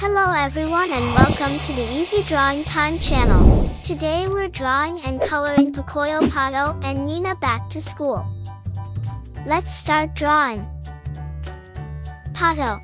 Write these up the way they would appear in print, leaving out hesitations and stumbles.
Hello everyone and welcome to the Easy Drawing Time channel. Today we're drawing and coloring Pocoyó, Pato and Nina back to school. Let's start drawing. Pato.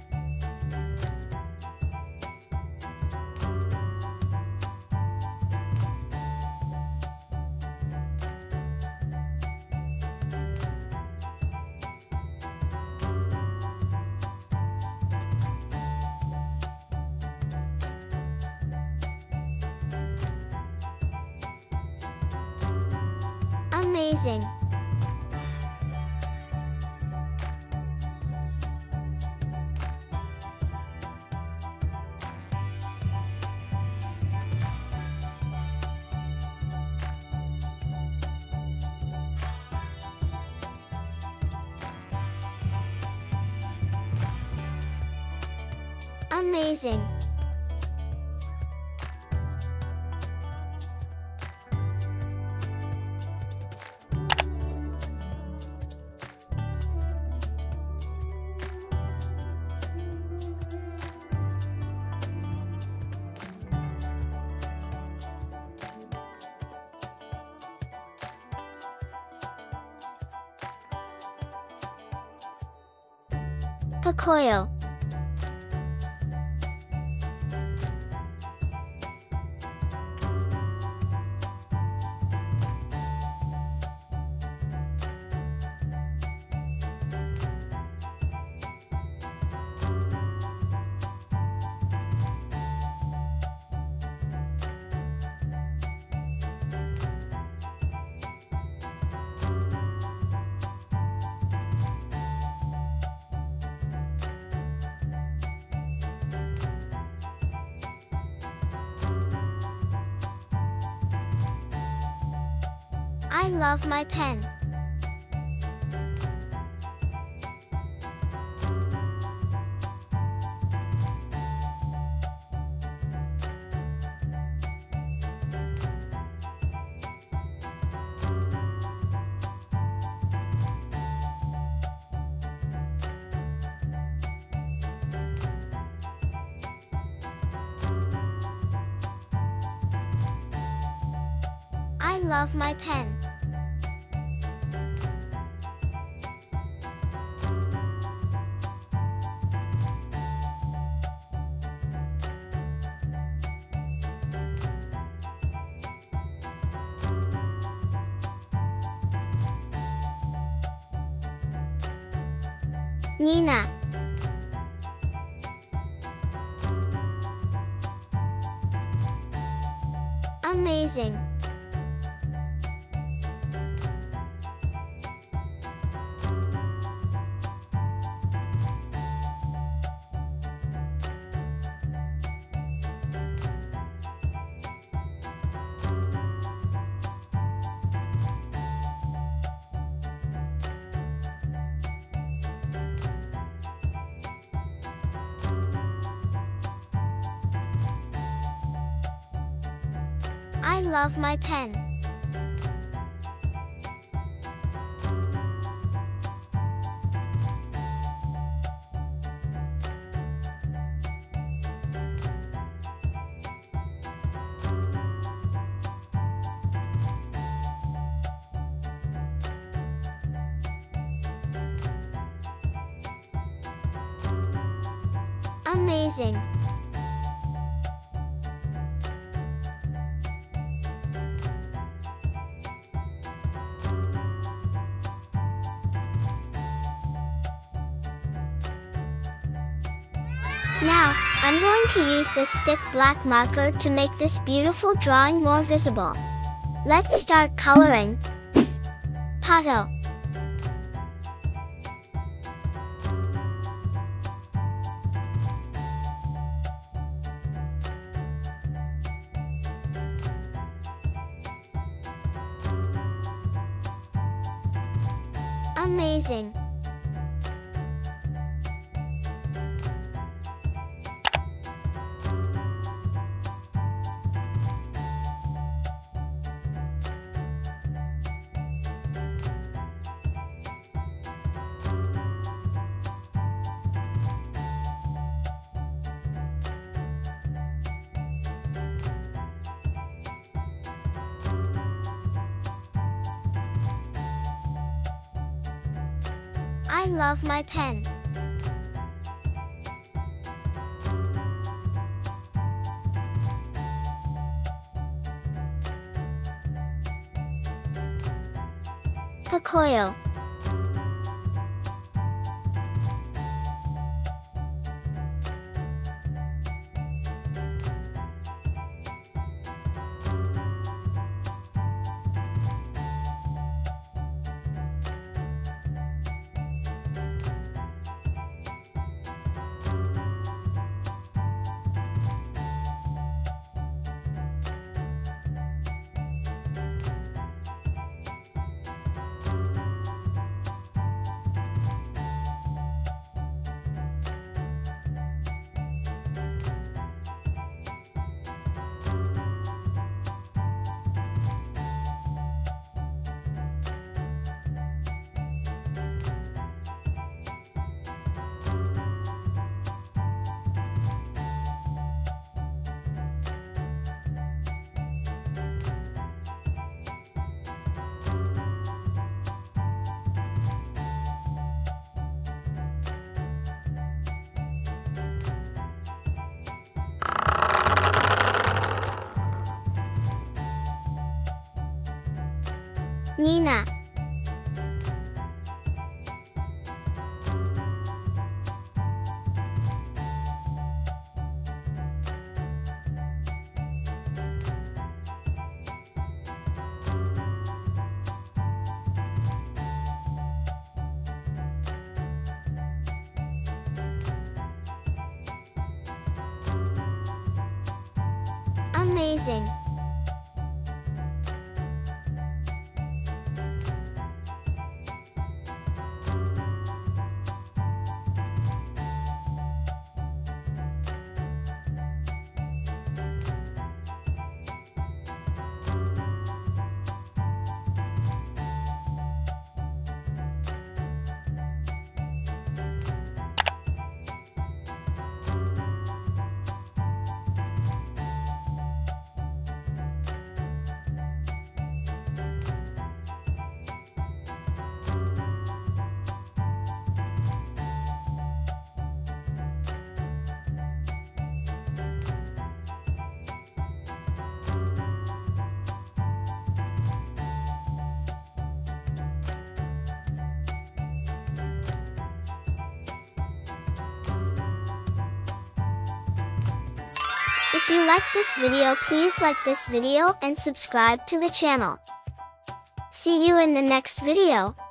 Amazing. Amazing. Pocoyó. I love my pen. I love my pen. Nina. Amazing. I love my pen. Amazing. Now, I'm going to use this thick black marker to make this beautiful drawing more visible. Let's start coloring. Pato. Amazing. I love my pen. Pocoyó. Nina. Amazing. If you like this video, please like this video and subscribe to the channel. See you in the next video.